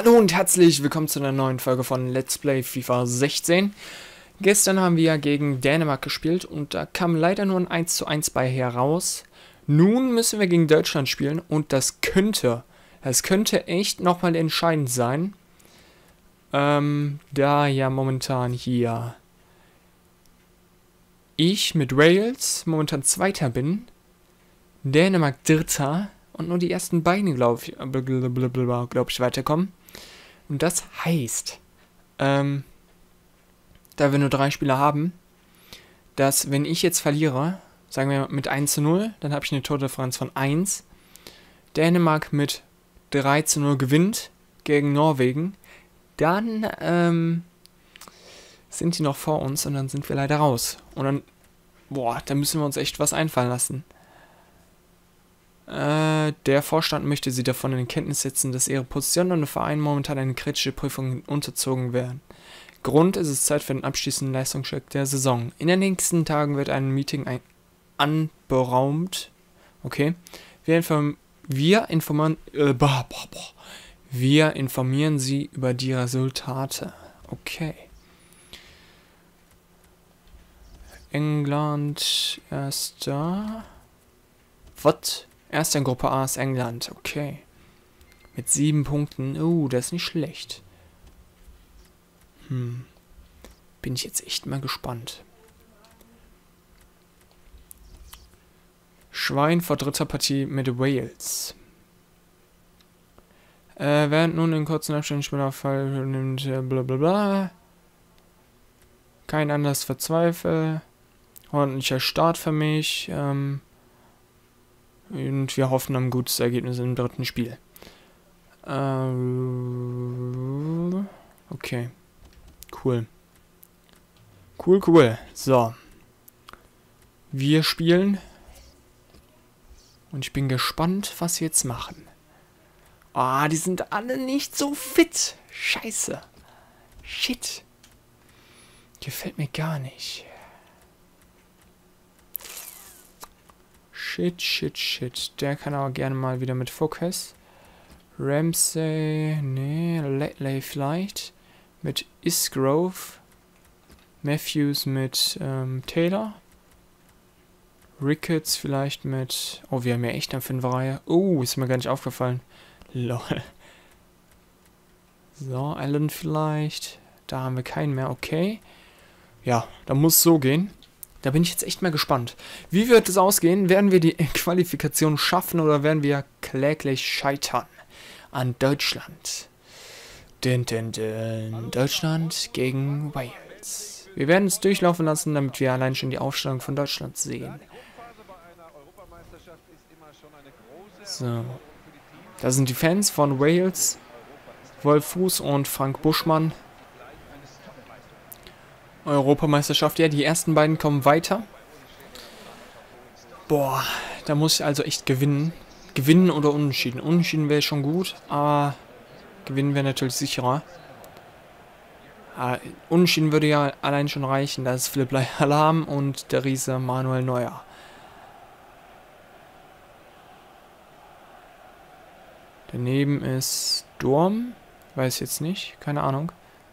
Hallo und herzlich willkommen zu einer neuen Folge von Let's Play FIFA 16. Gestern haben wir ja gegen Dänemark gespielt und da kam leider nur ein 1:1 bei heraus. Nun müssen wir gegen Deutschland spielen und das könnte echt nochmal entscheidend sein. Da ja momentan hier ich mit Wales momentan Zweiter bin, Dänemark Dritter und nur die ersten beiden, glaube ich, weiterkommen. Und das heißt, da wir nur 3 Spieler haben, dass wenn ich jetzt verliere, sagen wir mit 1:0, dann habe ich eine Tordifferenz von 1. Dänemark mit 3:0 gewinnt gegen Norwegen, dann sind die noch vor uns und dann sind wir leider raus. Und dann, da müssen wir uns echt was einfallen lassen. Der Vorstand möchte sie davon in Kenntnis setzen, dass ihre Position und der Verein momentan eine kritische Prüfung unterzogen werden. Grund ist es Zeit für den abschließenden Leistungscheck der Saison. In den nächsten Tagen wird ein Meeting anberaumt. Okay. Wir informieren sie über die Resultate. Okay. England, erster. Was? Erster in Gruppe A ist England, okay. Mit 7 Punkten. Das ist nicht schlecht. Bin ich jetzt echt mal gespannt. Schwein vor dritter Partie mit Wales. Während nun in kurzen Abständen Spielerfall nimmt, blablabla. Kein Anlass für Zweifel. Ordentlicher Start für mich. Und wir hoffen auf ein gutes Ergebnis im dritten Spiel. Okay. Cool. Cool. So. Wir spielen. Und ich bin gespannt, was sie jetzt machen. Die sind alle nicht so fit. Scheiße. Shit. Gefällt mir gar nicht. Shit. Der kann aber gerne mal wieder mit Focus. Ramsey, nee, Ledley vielleicht. Mit Isgrove. Matthews mit Taylor. Ricketts vielleicht mit... wir haben ja echt eine 5er-Reihe. Ist mir gar nicht aufgefallen. Lol. So, Allen vielleicht. Da haben wir keinen mehr, okay. Ja, da muss es so gehen. Da bin ich jetzt echt mal gespannt. Wie wird es ausgehen? Werden wir die Qualifikation schaffen oder werden wir kläglich scheitern an Deutschland? Deutschland gegen Wales. Wir werden es durchlaufen lassen, damit wir allein schon die Aufstellung von Deutschland sehen. So. Da sind die Fans von Wales. Wolf Fuß und Frank Buschmann. Europameisterschaft, ja, die ersten beiden kommen weiter. Da muss ich also echt gewinnen. Gewinnen oder unentschieden. Unentschieden wäre schon gut, aber gewinnen wäre natürlich sicherer. Unentschieden würde ja allein schon reichen. Da ist Philipp Lahm und der Riese Manuel Neuer. Daneben ist Dorm. Weiß jetzt nicht, keine Ahnung.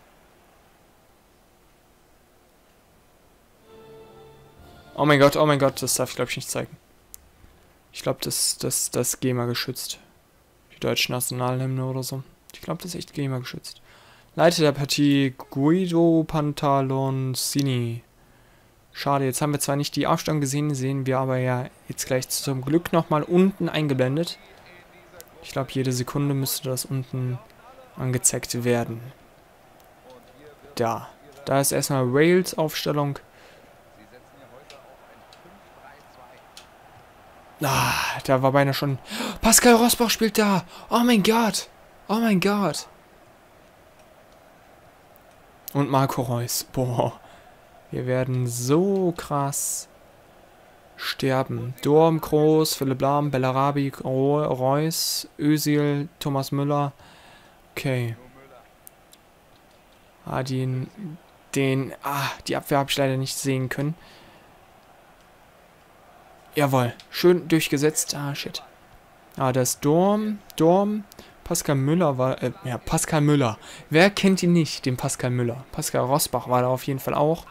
Oh mein Gott, das darf ich glaube ich nicht zeigen. Ich glaube, das GEMA geschützt. Die deutsche Nationalhymne oder so. Ich glaube, das ist echt GEMA geschützt. Leiter der Partie Guido Pantaloncini. Schade, jetzt haben wir zwar nicht die Aufstellung gesehen, sehen wir aber ja jetzt gleich zum Glück nochmal unten eingeblendet. Ich glaube, jede Sekunde müsste das unten angezeigt werden. Da ist erstmal Wales Aufstellung. Da war beinahe schon... Pascal Rosbach spielt da! Oh mein Gott! Und Marco Reus. Wir werden so krass sterben. Dorm, Kroos, Philipp Lahm, Bellarabi, Reus, Özil, Thomas Müller. Okay. Die Abwehr habe ich leider nicht sehen können. Jawohl, schön durchgesetzt. Shit. Da ist Dorm, Pascal Müller war, ja, Pascal Müller. Wer kennt ihn nicht, den Pascal Müller? Pascal Rosbach war da auf jeden Fall auch.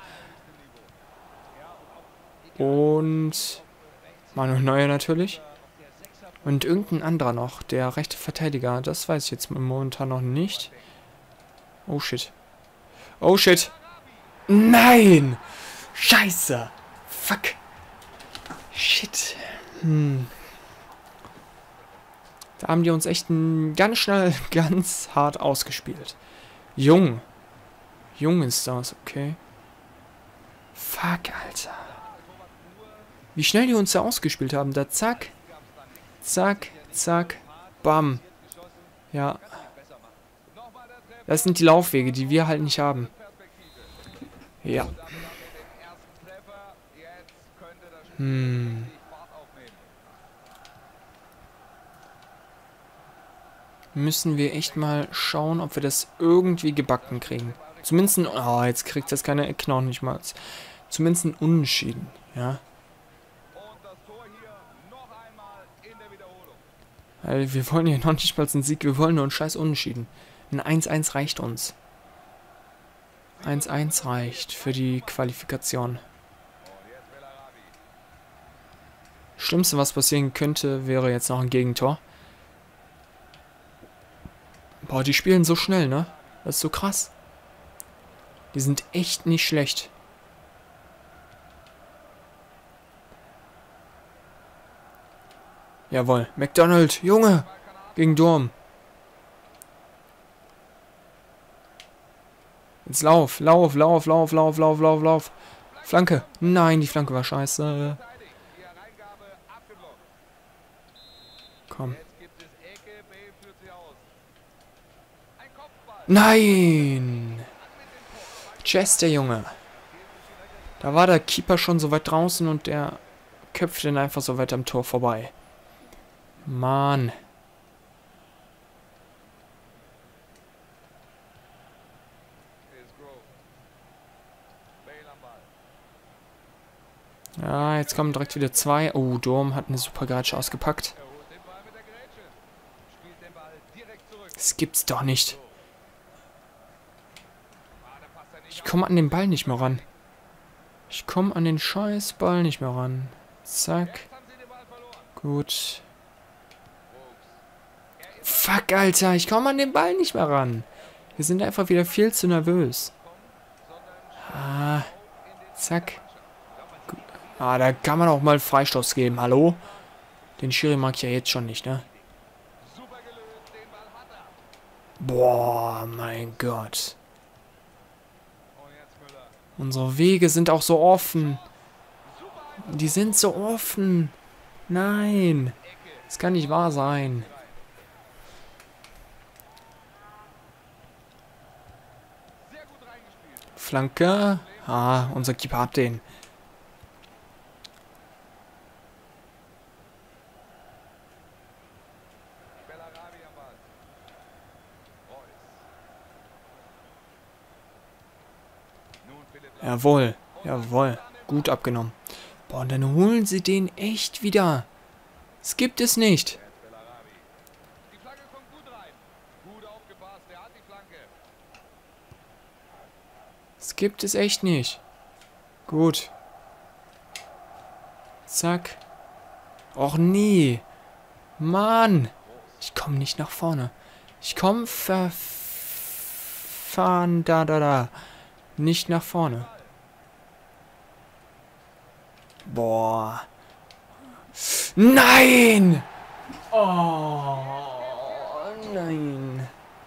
Und Manuel Neuer natürlich. Und irgendein anderer noch, der rechte Verteidiger. Das weiß ich jetzt momentan noch nicht. Oh shit. Oh shit. Nein! Scheiße! Fuck! Shit. Da haben die uns echt ganz schnell, ganz hart ausgespielt. Jung. Jung ist das, okay. Fuck, Alter. Wie schnell die uns da ausgespielt haben. Da zack. Zack, zack, bam. Ja. Das sind die Laufwege, die wir halt nicht haben. Ja. Müssen wir echt mal schauen, ob wir das irgendwie gebacken kriegen. Zumindest ein... Oh, jetzt kriegt das keine Ecken noch nicht mal. Zumindest ein Unentschieden, ja. Weil wir wollen ja noch nicht mal einen Sieg, wir wollen nur einen scheiß Unentschieden. Ein 1-1 reicht uns. 1-1 reicht für die Qualifikation. Schlimmste, was passieren könnte, wäre jetzt noch ein Gegentor. Boah, die spielen so schnell, ne? Das ist so krass. Die sind echt nicht schlecht. Jawohl, McDonald, Junge! Gegen Durm. Jetzt lauf, lauf, lauf, lauf, lauf, lauf, lauf, lauf. Flanke. Nein, die Flanke war scheiße. Komm. Nein! Chess, der Junge. Da war der Keeper schon so weit draußen und der köpft ihn einfach so weit am Tor vorbei. Mann. Ja, jetzt kommen direkt wieder zwei. Oh, Durm hat eine super Grätsche ausgepackt. Das gibt's doch nicht. Ich komme an den Ball nicht mehr ran. Ich komme an den scheiß Ball nicht mehr ran. Zack. Gut. Fuck, Alter. Ich komme an den Ball nicht mehr ran. Wir sind einfach wieder viel zu nervös. Ah. Zack. Gut. Ah, da kann man auch mal Freistoß geben. Hallo? Den Schiri mag ich ja jetzt schon nicht, ne? Boah, mein Gott. Unsere Wege sind auch so offen. Die sind so offen. Nein. Das kann nicht wahr sein. Flanke. Ah, unser Keeper hat den. Jawohl. Jawohl. Gut abgenommen. Boah, und dann holen sie den echt wieder. Das gibt es nicht. Das gibt es echt nicht. Gut. Zack. Och nee. Mann. Ich komme nicht nach vorne. Ich komme da. Nicht nach vorne. Boah. Nein! Oh, nein.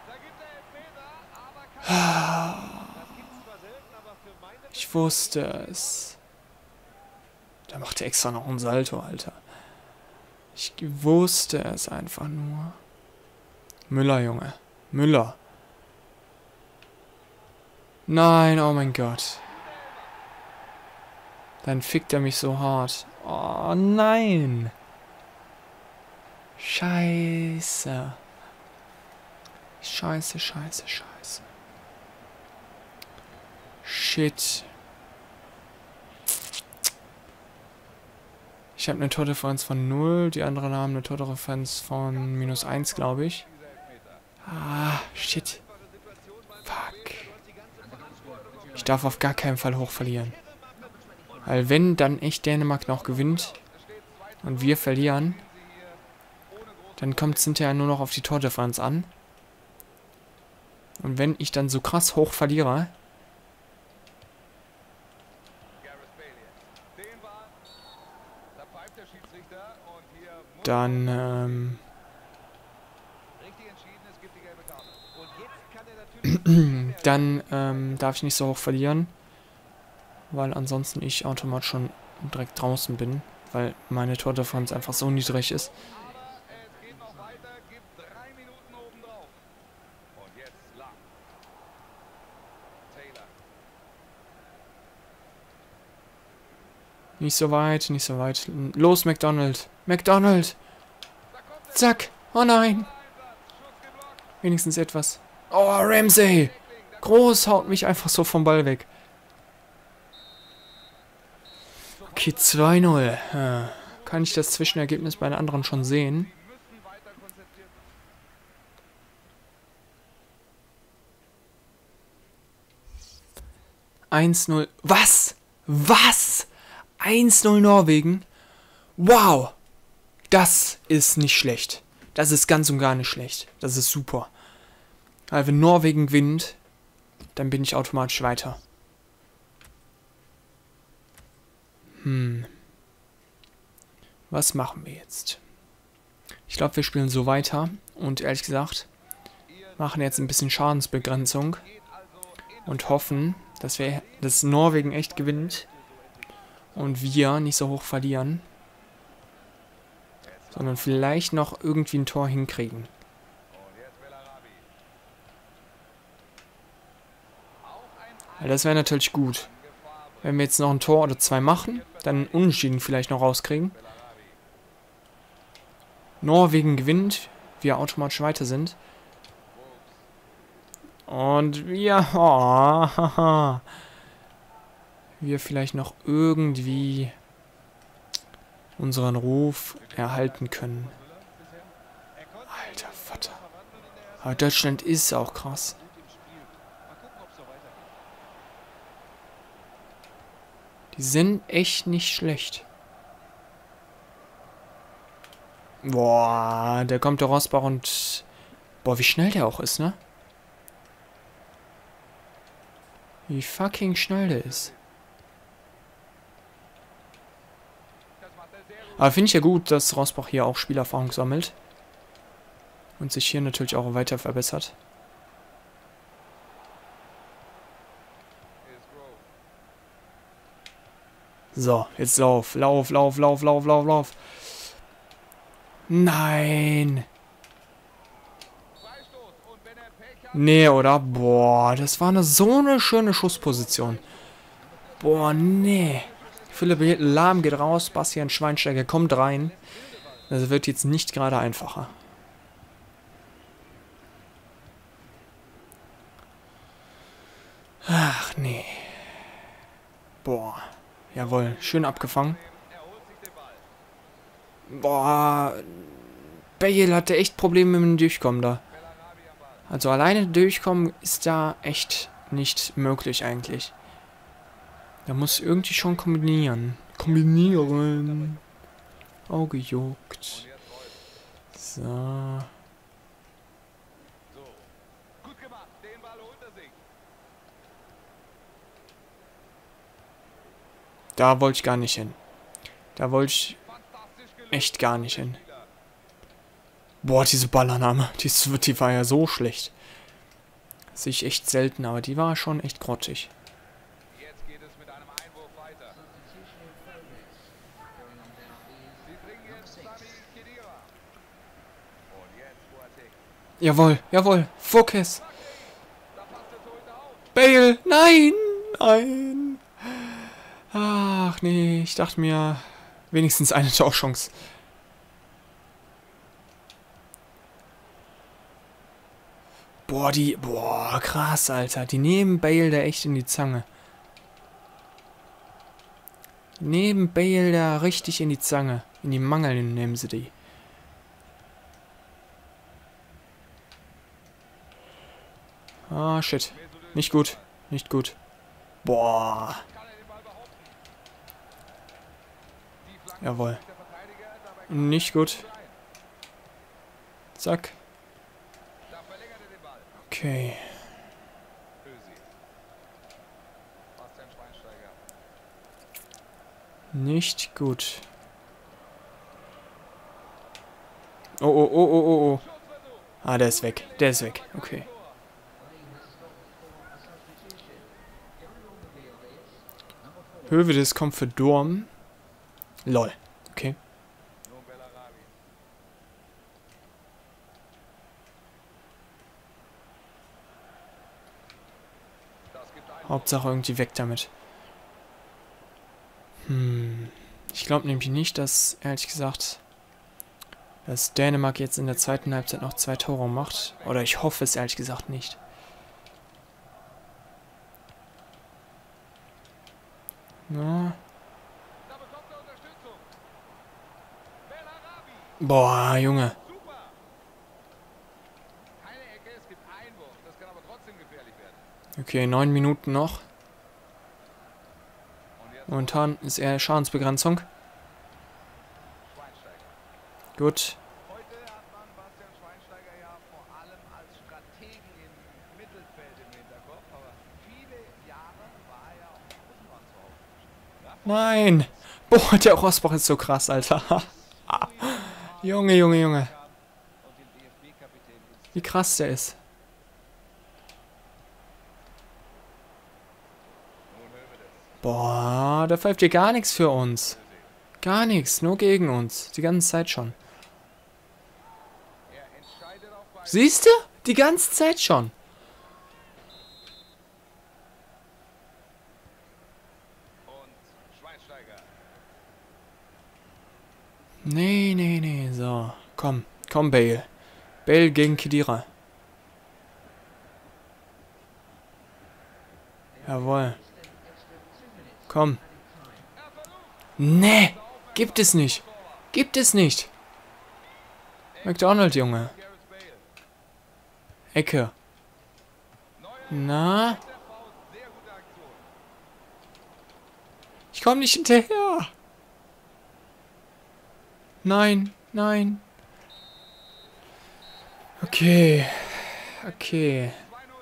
Ich wusste es. Da macht er extra noch einen Salto, Alter. Ich wusste es einfach nur. Müller, Junge. Müller. Nein, oh mein Gott. Dann fickt er mich so hart. Oh nein. Scheiße. Scheiße, scheiße, scheiße. Shit. Ich habe eine Tordifferenz von 0, die anderen haben eine Tordifferenz von -1, glaube ich. Ah, shit. Fuck. Ich darf auf gar keinen Fall hoch verlieren. Weil wenn dann echt Dänemark noch gewinnt und wir verlieren, dann kommt es hinterher nur noch auf die Tordifferenz an. Und wenn ich dann so krass hoch verliere, dann, dann darf ich nicht so hoch verlieren, weil ansonsten ich automatisch schon direkt draußen bin, weil meine Tordifferenz einfach so niedrig ist. Nicht so weit, nicht so weit. Los, McDonald! McDonald! Zack! Oh nein! Wenigstens etwas. Oh, Ramsey! Groß haut mich einfach so vom Ball weg. Okay, 2-0. Kann ich das Zwischenergebnis bei den anderen schon sehen? (1-0). Was? Was? 1-0 Norwegen? Wow! Das ist nicht schlecht. Das ist ganz und gar nicht schlecht. Das ist super. Weil wenn Norwegen gewinnt, dann bin ich automatisch weiter. Was machen wir jetzt? Ich glaube, wir spielen so weiter. Und ehrlich gesagt, machen jetzt ein bisschen Schadensbegrenzung. Und hoffen, dass Norwegen echt gewinnt. Und wir nicht so hoch verlieren. Sondern vielleicht noch irgendwie ein Tor hinkriegen. Weil das wäre natürlich gut. Wenn wir jetzt noch ein Tor oder 2 machen, dann einen Unentschieden vielleicht noch rauskriegen. Norwegen gewinnt, wir automatisch weiter sind. Und wir... Oh, haha. Wir vielleicht noch irgendwie unseren Ruf erhalten können. Alter Vater. Aber Deutschland ist auch krass. Die sind echt nicht schlecht. Boah, da kommt der Rosbach und... Boah, wie schnell der auch ist, ne? Wie fucking schnell der ist. Aber finde ich ja gut, dass Rosbach hier auch Spielerfahrung sammelt. Und sich hier natürlich auch weiter verbessert. So, jetzt lauf. Lauf, lauf, lauf, lauf, lauf, lauf. Nein. Nee, oder? Boah, das war so eine schöne Schussposition. Boah, nee. Philipp Lahm geht raus, Bastian Schweinsteiger kommt rein. Das wird jetzt nicht gerade einfacher. Ach, nee. Boah. Jawohl, schön abgefangen. Boah. Bale hatte echt Probleme mit dem Durchkommen da. Also alleine durchkommen ist da echt nicht möglich eigentlich. Da muss irgendwie schon kombinieren. Kombinieren. Auge juckt. So. Da wollte ich gar nicht hin. Da wollte ich echt gar nicht hin. Boah, diese Ballannahme. Die war ja so schlecht. Das sehe ich echt selten, aber die war schon echt grottig. Jawohl, jawohl. Fokus. Bale, nein, nein. Ach nee, ich dachte mir, wenigstens eine Torchance. Boah, krass, Alter. Die nehmen Bale da echt in die Zange. Nehmen Bale da richtig in die Zange. In die Mangel nehmen sie die. Ah, shit. Nicht gut. Nicht gut. Boah. Jawohl. Nicht gut. Zack. Okay. Nicht gut. Oh, oh, oh, oh, oh, oh. Ah, der ist weg. Der ist weg. Okay. Hövedes kommt für Durm. Lol. Okay. Hauptsache irgendwie weg damit. Ich glaube nämlich nicht, dass, ehrlich gesagt, dass Dänemark jetzt in der zweiten Halbzeit noch 2 Tore macht. Oder ich hoffe es ehrlich gesagt nicht. Ja. Boah, Junge. Okay, 9 Minuten noch. Momentan ist eher Schadensbegrenzung. Gut. Nein! Boah, der Rosbach ist so krass, Alter. Junge, Junge, Junge. Wie krass der ist. Boah, da pfeift hier gar nichts für uns. Gar nichts, nur gegen uns. Die ganze Zeit schon. Siehst du? Die ganze Zeit schon. Nee, nee, nee. So, komm. Komm, Bale. Bale gegen Khedira. Jawohl. Komm. Nee, gibt es nicht. Gibt es nicht. McDonald, Junge. Ecke. Na? Ich komme nicht hinterher. Nein, nein. Okay. Okay.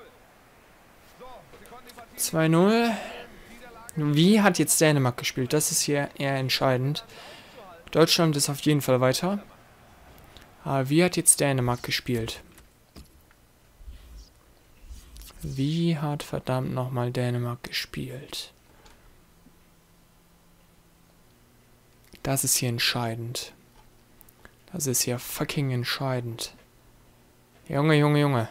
2-0. Wie hat jetzt Dänemark gespielt? Das ist hier eher entscheidend. Deutschland ist auf jeden Fall weiter. Aber wie hat jetzt Dänemark gespielt? Wie hat verdammt nochmal Dänemark gespielt? Das ist hier entscheidend. Das ist hier fucking entscheidend. Junge, Junge, Junge.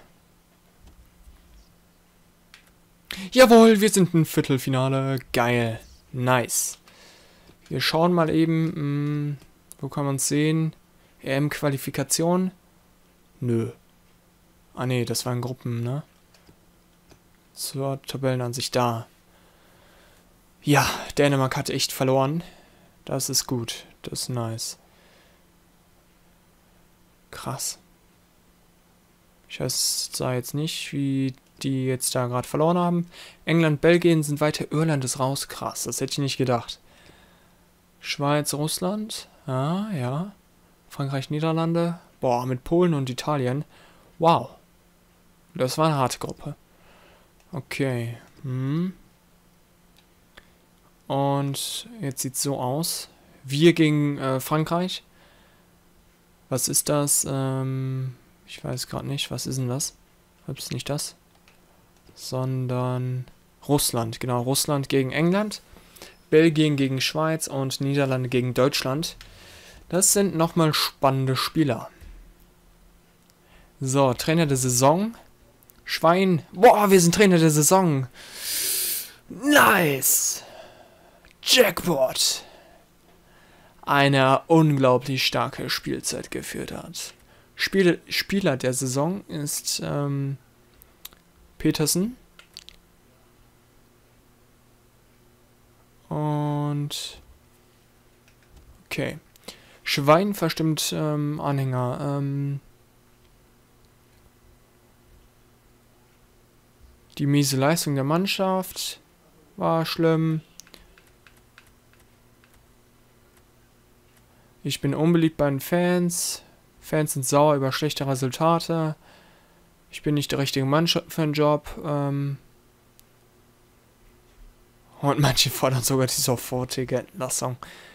Jawohl, wir sind im Viertelfinale. Geil. Nice. Wir schauen mal eben, wo kann man es sehen? EM-Qualifikation? Nö. Ah ne, das waren Gruppen, ne? Zur Tabellenansicht da. Ja, Dänemark hat echt verloren. Das ist gut. Das ist nice. Krass. Ich weiß da jetzt nicht, wie die jetzt da gerade verloren haben. England, Belgien sind weiter. Irland ist raus. Krass, das hätte ich nicht gedacht. Schweiz, Russland. Ah, ja. Frankreich, Niederlande. Boah, mit Polen und Italien. Wow. Das war eine harte Gruppe. Okay. Und jetzt sieht es so aus. Wir gegen Frankreich. Was ist das? Ich weiß gerade nicht. Was ist denn das? Ups, nicht das. Sondern Russland. Genau, Russland gegen England. Belgien gegen Schweiz und Niederlande gegen Deutschland. Das sind nochmal spannende Spieler. So, Trainer der Saison. Schwein. Boah, wir sind Trainer der Saison. Nice. Jackpot. Eine unglaublich starke Spielzeit geführt hat. Spieler der Saison ist Petersen. Und okay. Schwein verstimmt Anhänger. Die miese Leistung der Mannschaft war schlimm. Ich bin unbeliebt bei den Fans. Fans sind sauer über schlechte Resultate. Ich bin nicht der richtige Mann für den Job. Und manche fordern sogar die sofortige Entlassung.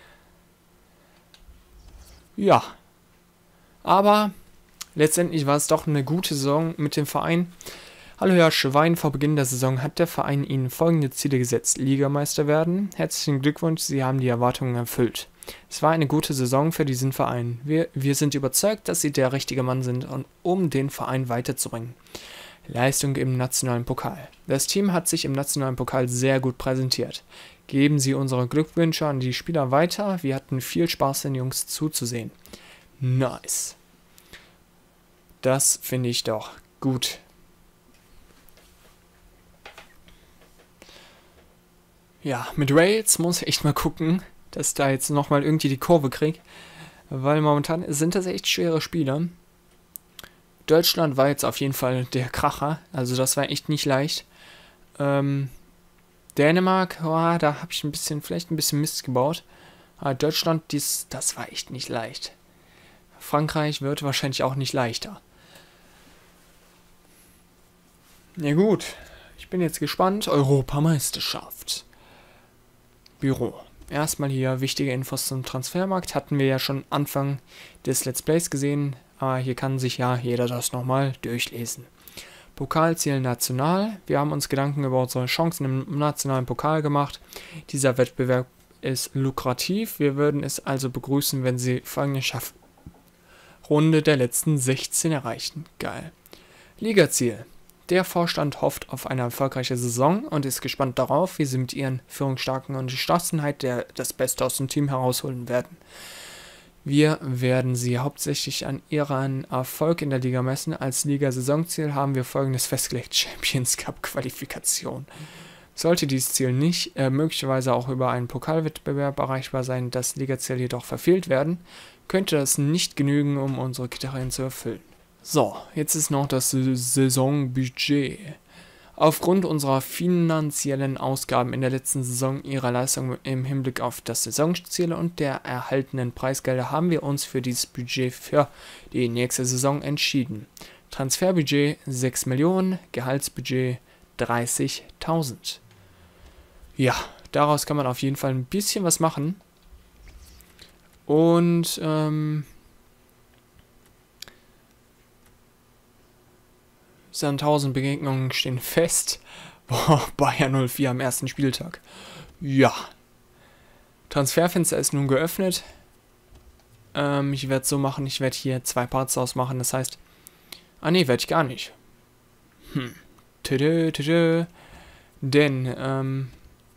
Ja. Aber letztendlich war es doch eine gute Saison mit dem Verein. Hallo Herr Schwein, vor Beginn der Saison hat der Verein Ihnen folgende Ziele gesetzt. Ligameister werden. Herzlichen Glückwunsch, Sie haben die Erwartungen erfüllt. Es war eine gute Saison für diesen Verein. Wir sind überzeugt, dass Sie der richtige Mann sind, um den Verein weiterzubringen. Leistung im nationalen Pokal. Das Team hat sich im nationalen Pokal sehr gut präsentiert. Geben Sie unsere Glückwünsche an die Spieler weiter. Wir hatten viel Spaß, den Jungs zuzusehen. Nice. Das finde ich doch gut. Ja, mit Wales muss ich echt mal gucken, dass ich da jetzt nochmal irgendwie die Kurve kriege. Weil momentan sind das echt schwere Spiele. Deutschland war jetzt auf jeden Fall der Kracher. Also das war echt nicht leicht. Dänemark, da habe ich vielleicht ein bisschen Mist gebaut. Aber Deutschland, das war echt nicht leicht. Frankreich wird wahrscheinlich auch nicht leichter. Ja gut, ich bin jetzt gespannt. Europameisterschaft. Büro. Erstmal hier wichtige Infos zum Transfermarkt. Hatten wir ja schon Anfang des Let's Plays gesehen. Aber hier kann sich ja jeder das nochmal durchlesen. Pokalziel national. Wir haben uns Gedanken über unsere Chancen im nationalen Pokal gemacht. Dieser Wettbewerb ist lukrativ. Wir würden es also begrüßen, wenn Sie folgende Runde der letzten 16 erreichen. Geil. Ligaziel. Der Vorstand hofft auf eine erfolgreiche Saison und ist gespannt darauf, wie sie mit ihren Führungsstarken und Geschlossenheit das Beste aus dem Team herausholen werden. Wir werden sie hauptsächlich an ihren Erfolg in der Liga messen. Als Liga-Saisonziel haben wir folgendes festgelegt: Champions Cup-Qualifikation. Sollte dieses Ziel nicht möglicherweise auch über einen Pokalwettbewerb erreichbar sein, das Ligaziel jedoch verfehlt werden, könnte das nicht genügen, um unsere Kriterien zu erfüllen. So, jetzt ist noch das Saisonbudget. Aufgrund unserer finanziellen Ausgaben in der letzten Saison, ihrer Leistung im Hinblick auf das Saisonziel und der erhaltenen Preisgelder haben wir uns für dieses Budget für die nächste Saison entschieden. Transferbudget 6 Millionen, Gehaltsbudget 30.000. Ja, daraus kann man auf jeden Fall ein bisschen was machen. Und, Sandhausen Begegnungen stehen fest. Boah, Bayern 04 am ersten Spieltag. Ja. Transferfenster ist nun geöffnet. Ich werde es so machen, ich werde hier 2 Parts ausmachen. Das heißt, werde ich gar nicht. Denn,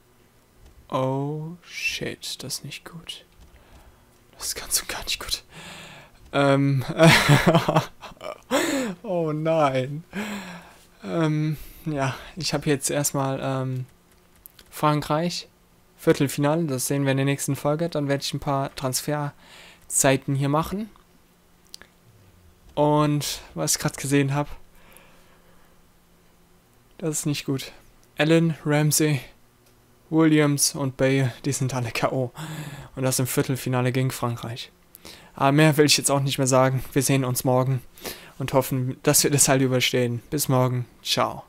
oh shit, das ist nicht gut. Das ist ganz und gar nicht gut. Oh nein. Ja, ich habe jetzt erstmal Frankreich, Viertelfinale, das sehen wir in der nächsten Folge. Dann werde ich ein paar Transferzeiten hier machen. Und was ich gerade gesehen habe, das ist nicht gut. Allen, Ramsey, Williams und Bale, die sind alle K.O. Und das im Viertelfinale gegen Frankreich. Aber mehr will ich jetzt auch nicht mehr sagen. Wir sehen uns morgen und hoffen, dass wir das halt überstehen. Bis morgen. Ciao.